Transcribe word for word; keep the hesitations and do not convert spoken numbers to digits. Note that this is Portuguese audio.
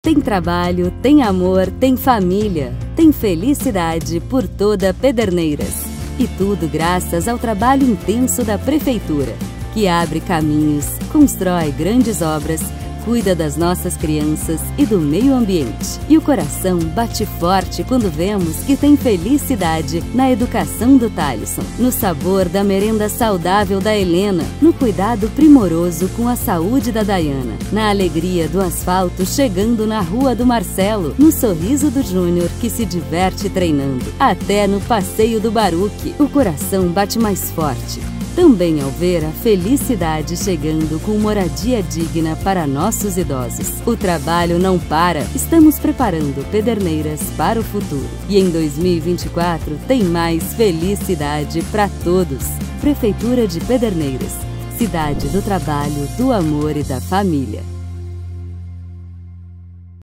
Tem trabalho, tem amor, tem família, tem felicidade por toda Pederneiras. E tudo graças ao trabalho intenso da Prefeitura, que abre caminhos, constrói grandes obras, cuida das nossas crianças e do meio ambiente. E o coração bate forte quando vemos que tem felicidade na educação do Thalisson, no sabor da merenda saudável da Helena, no cuidado primoroso com a saúde da Dayana, na alegria do asfalto chegando na rua do Marcelo, no sorriso do Júnior que se diverte treinando, até no passeio do Baruque. O coração bate mais forte também ao ver a felicidade chegando com moradia digna para nossos idosos. O trabalho não para, estamos preparando Pederneiras para o futuro. E em dois mil e vinte e quatro tem mais felicidade para todos. Prefeitura de Pederneiras, cidade do trabalho, do amor e da família.